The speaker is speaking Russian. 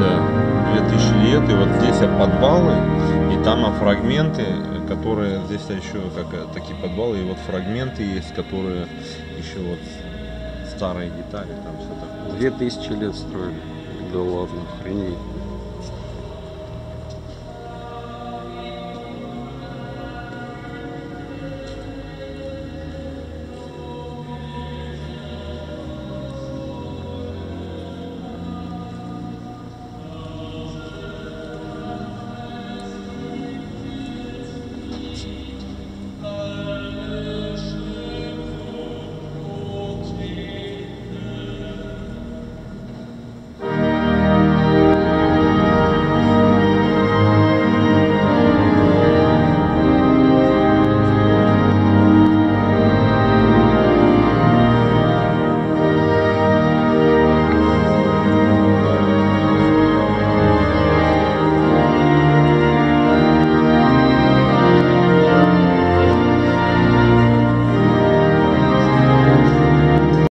2000 лет, и вот здесь подвалы, и там фрагменты, которые здесь еще как такие подвалы, и вот фрагменты есть, которые еще вот старые детали, там все такое. 2000 лет строили. Да ладно, охренеть.